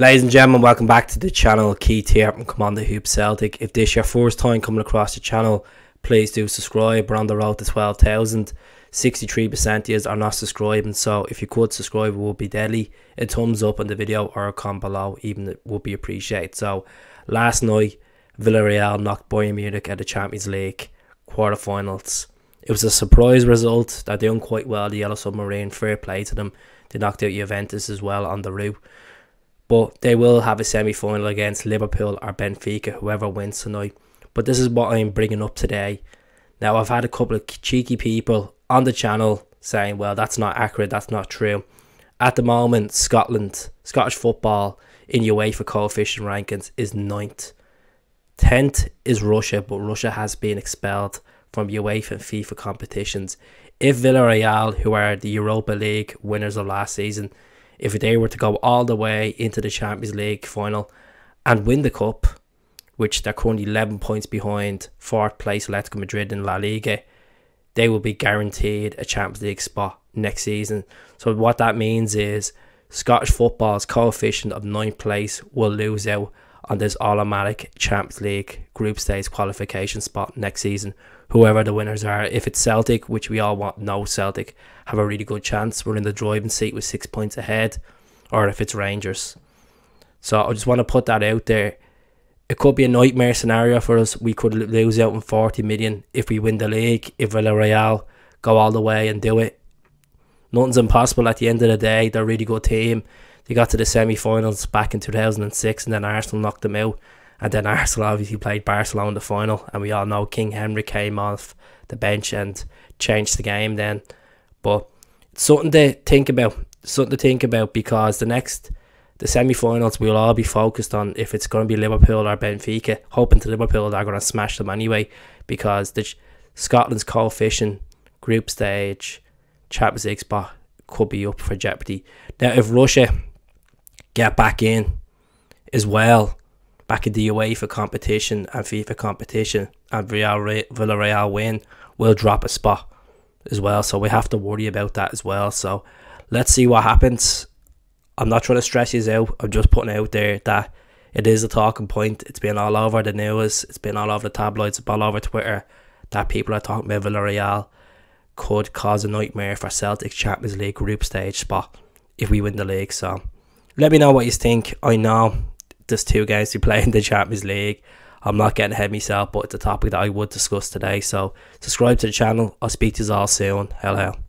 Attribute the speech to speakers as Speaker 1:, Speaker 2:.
Speaker 1: Ladies and gentlemen, welcome back to the channel. Keith here from Commander Hoop Celtic. If this is your first time coming across the channel, please do subscribe. We're on the road to 12,000. 63% of you are not subscribing, so if you could subscribe, it would be deadly. A thumbs up on the video or a comment below, even it would be appreciated. So last night, Villarreal knocked Bayern Munich at the Champions League quarterfinals. It was a surprise result. They're doing quite well, the Yellow Submarine. Fair play to them. They knocked out Juventus as well on the route. But they will have a semi-final against Liverpool or Benfica, whoever wins tonight. But this is what I'm bringing up today. Now, I've had a couple of cheeky people on the channel saying, well, that's not accurate, that's not true. At the moment, Scottish football in UEFA coefficient rankings is 9th. 10th is Russia, but Russia has been expelled from UEFA and FIFA competitions. If Villarreal, who are the Europa League winners of last season, if they were to go all the way into the Champions League final and win the cup, which they're currently 11 points behind 4th place Atletico Madrid in La Liga, they will be guaranteed a Champions League spot next season. So what that means is Scottish football's coefficient of 9th place will lose out on this automatic Champions League group stage qualification spot next season, whoever the winners are. If it's Celtic, which we all know Celtic have a really good chance, we're in the driving seat with 6 points ahead, or if it's Rangers. So I just want to put that out there. It could be a nightmare scenario for us. We could lose out on 40 million if we win the league, if Villarreal go all the way and do it. Nothing's impossible at the end of the day. They're a really good team. They got to the semi-finals back in 2006 and then Arsenal knocked them out. And then Arsenal obviously played Barcelona in the final. And we all know King Henry came off the bench and changed the game then. But it's something to think about. Because the semi-finals we'll all be focused on if it's going to be Liverpool or Benfica. Hoping to Liverpool they're going to smash them anyway. Because Scotland's coefficient group stage Champions League spot could be up for jeopardy. Now if Russia get back in as well, back in the UEFA competition and FIFA competition, and Villarreal win, we'll drop a spot as well. So we have to worry about that as well. So let's see what happens. I'm not trying to stress you out. I'm just putting out there that it is a talking point. It's been all over the news. It's been all over the tabloids. It's all over Twitter that people are talking about Villarreal could cause a nightmare for Celtic Champions League group stage spot if we win the league. So let me know what you think. I know there's 2 games to play in the Champions League. I'm not getting ahead of myself, but it's a topic that I would discuss today. So subscribe to the channel. I'll speak to you all soon. Hello.